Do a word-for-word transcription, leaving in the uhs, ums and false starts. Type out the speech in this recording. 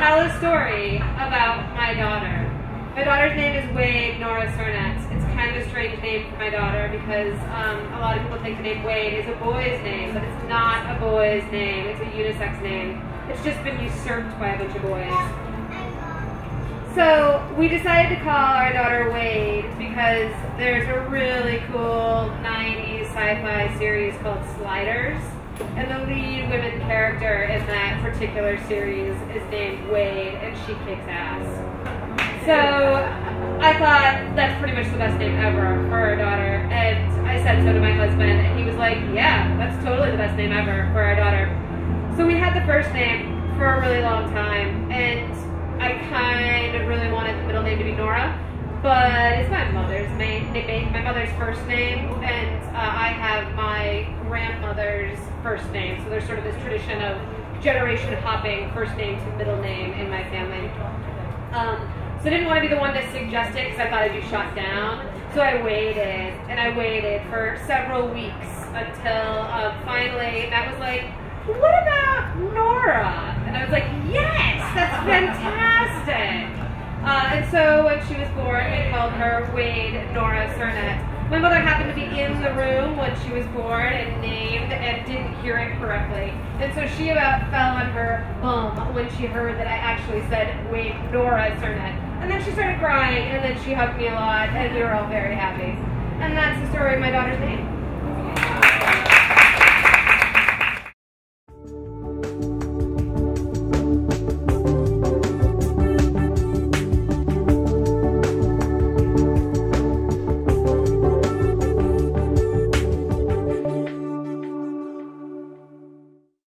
tell a story about my daughter. My daughter's name is Wade Nora Cernett. It's kind of a strange name for my daughter because um, a lot of people think the name Wade is a boy's name, but it's not a boy's name. It's a unisex name. It's just been usurped by a bunch of boys. So we decided to call our daughter Wade because there's a really cool nineties sci-fi series called Sliders, and the lead women character in that particular series is named Wade, and she kicks ass. So I thought that's pretty much the best name ever for our daughter, and I said so to my husband, and he was like, yeah, that's totally the best name ever for our daughter. So we had the first name for a really long time, and I kind of really wanted the middle name to be Nora, but it's my mother's name, my mother's first name, and uh, I have my grandmother's first name, so there's sort of this tradition of generation hopping, first name to middle name in my family. Um, So I didn't want to be the one to suggest it because I thought I'd be shot down. So I waited, and I waited for several weeks until um, finally Matt was like, what about Nora? And I was like, yes, that's fantastic. Uh, and so when she was born, we called her Wade Nora Cernett. My mother happened to be in the room when she was born and named and didn't hear it correctly. And so she about fell on her bum when she heard that I actually said Wade Nora Cernett. And then she started crying, and then she hugged me a lot, and we were all very happy. And that's the story of my daughter's name.